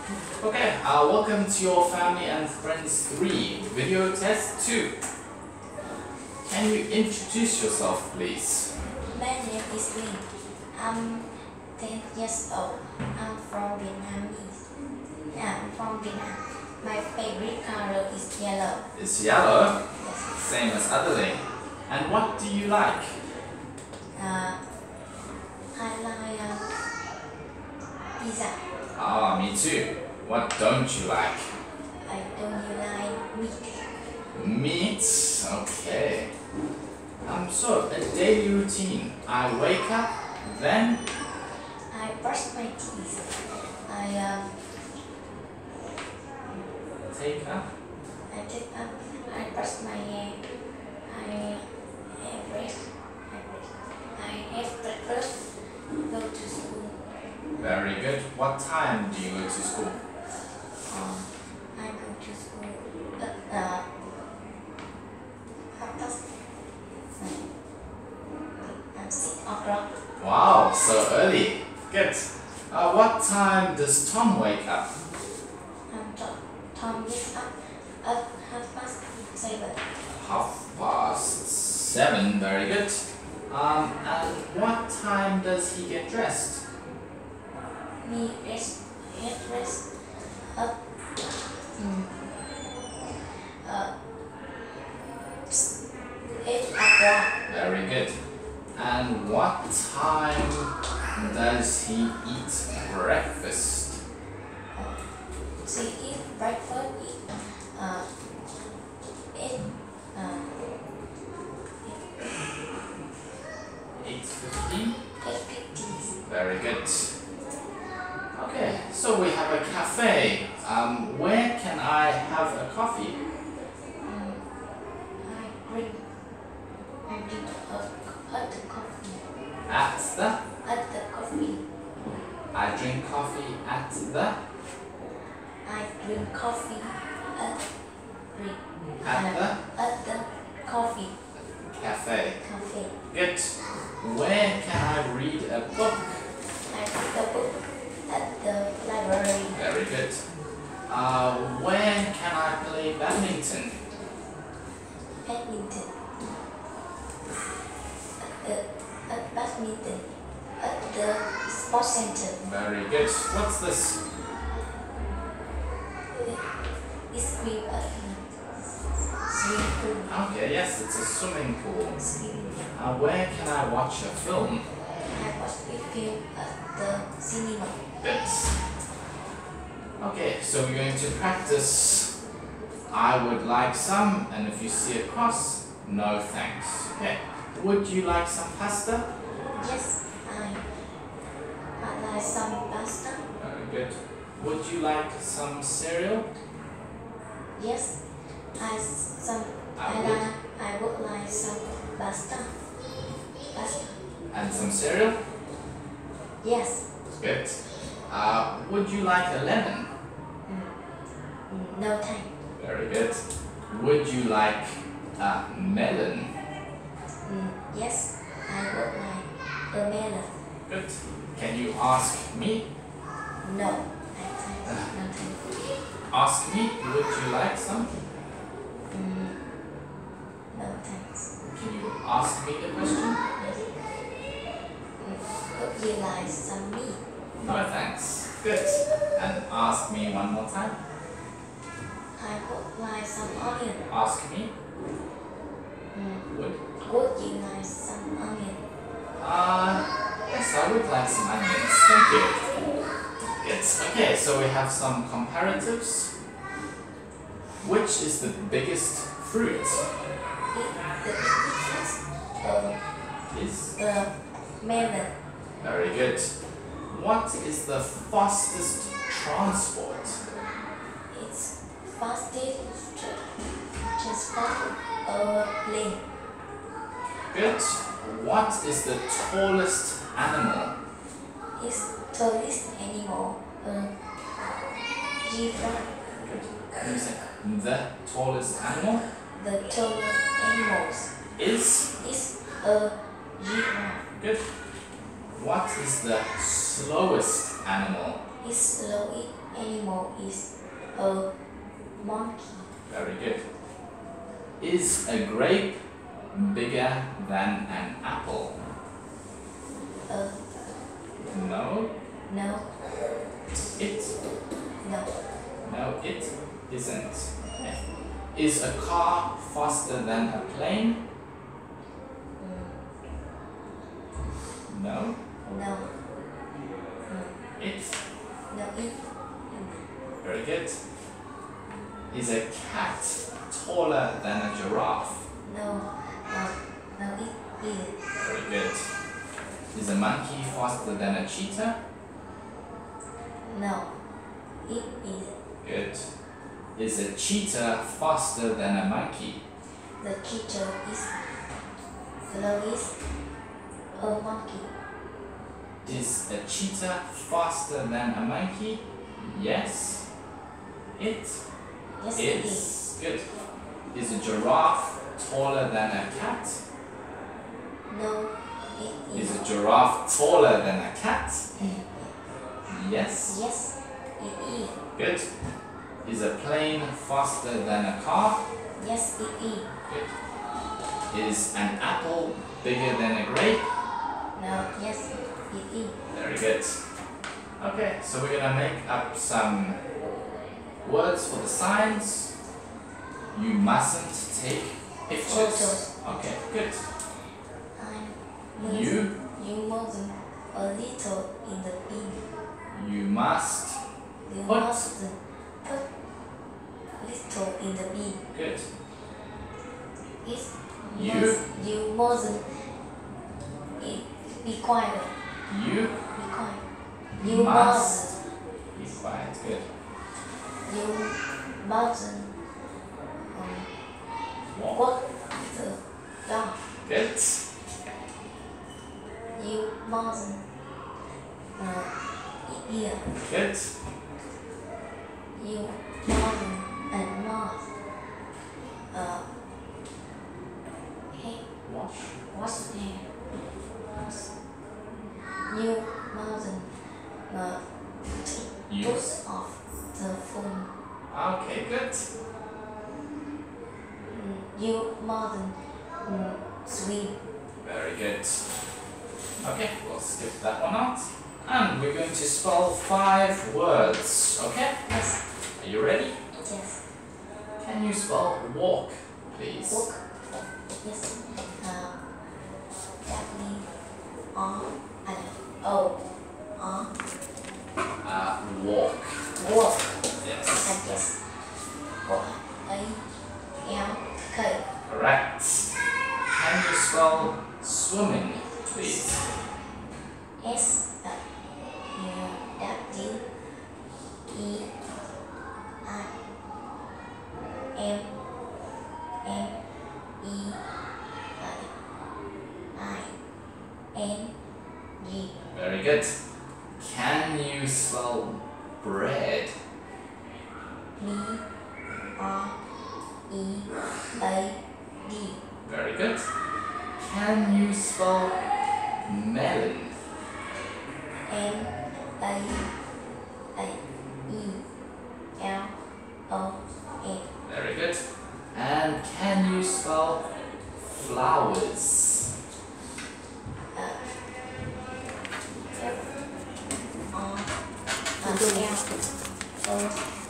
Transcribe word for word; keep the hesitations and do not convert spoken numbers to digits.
Okay, uh, welcome to your Family and Friends three, video test two. Can you introduce yourself, please? My name is Linh. I'm ten years old. I'm from Vietnamese. I'm from Vietnam. My favorite color is yellow. It's yellow, Yes. same as Adeline. And what do you like? Uh, I like uh, pizza. Ah, me too. What don't you like? I don't like meat. Meat. Okay. Um, so, a daily routine. I wake up, then I brush my teeth. I um, take up. I take up. I brush my hair. I hair brush. I brush. I have breakfast. Go to school. Very good. What time do you go to school? Um, I go to school at uh, half past um, six o'clock. Wow, so early. Good. Uh, what time does Tom wake up? Um, Tom, Tom wakes up at half past seven. Half past seven. Very good. Um, and what time does he get dressed? Me rest, head rest at um, uh, eight o'clock. Very good. And what time does he eat breakfast? She eat breakfast. Eat uh, eight uh, eight fifteen. eight fifty. Very good. Okay, so we have a cafe. Um, where can I have a coffee? Um, I drink. I drink a, at the coffee. At the. At the coffee. I drink coffee at the. I drink coffee at drink. At uh, at the coffee Cafe. cafe. Good. Where can I read a book? I read the book at the library. Very good. Uh, where can I play badminton? Badminton. At the at badminton at the sports center. Very good. What's this? It's free at the swimming pool. Okay, yes, it's a swimming pool. Swimming pool. Uh, where can I watch a film? I watched a film at the cinema. Good. Okay, so we're going to practice. I would like some, and if you see a cross, no thanks. Okay. Would you like some pasta? Yes, I I like some pasta. Very good. Would you like some cereal? Yes, I some I I would. like I would like some pasta. Pasta. And some cereal? Yes. Good. Uh, would you like a lemon? Mm, no thank. Very good. Would you like a melon? Mm, yes, I would like a melon. Good. Can you ask me? No, I thank no thank. Ask me, would you like some? Mm, no thanks. Can you ask me the question? Mm, would you like some meat? No thanks. Good. And ask me one more time. I would like some onion. Ask me. Mm, Would. would you like some onion? Uh, yes, I would like some onions. Thank you. Good. Okay, so we have some comparatives. Which is the biggest fruit? It, the biggest uh, Is the melon. very good. What is the fastest transport? It's fastest transport a plane. Good. What is the tallest animal? It's tallest animal. Uh, giraffe. Good. Can you say the tallest animal The tallest animals is? is a giraffe. Good. What is the slowest animal? its slowest animal is a monkey. Very good. Is a grape bigger than an apple? Uh, No. no, It. no, No, it isn't. Is a car faster than a plane? mm, No. no, mm, It. no, it, Very good. Is a cat taller than a giraffe? no, no, no, it is. Very good. Is a monkey faster than a cheetah? No, it is. Good. Is a cheetah faster than a monkey? The cheetah is slowest a monkey. Is a cheetah faster than a monkey? Yes. It Yes, it is. is. Good. Is a giraffe taller than a cat? No, it is. Is a giraffe taller than a cat? Yes. Yes, it is. Good. Is a plane faster than a car? Yes, it is. Good. Is an apple bigger than a grape? No, yes, it is. Very good. Okay, so we're gonna make up some words for the signs. You mustn't take pictures. Photos. Okay, good. I'm You You mustn't a little in the bin. you must You Put. mustn't put little in the bin. good. It's You. must, you mustn't it, be quiet. You Be quiet. You must mustn't. be quiet. Good. You mustn't um, Walk. walk the dog. Good. You mustn't uh, eat beer. Good. You mustn't and must uh, hey, Wash. wash hair. You mustn't uh, Use. push off the phone. Okay, good. Mm, You mustn't mm, swim. Very good. Okay, we'll skip that one out. And we're going to spell five words. Okay? Yes, Are you ready? yes. Can you spell walk, please? Walk. Yes. Uh, W R and O R Uh, walk. walk. Yes. And yes. Walk. A L K. Correct. Can you spell swimming, please? S U W E I M M E I N G. Very good. Can you spell bread? B R E A D. Very good. Can you spell melon? M A A E L O N. Very good. And can you spell flowers? Uh, F R uh, L O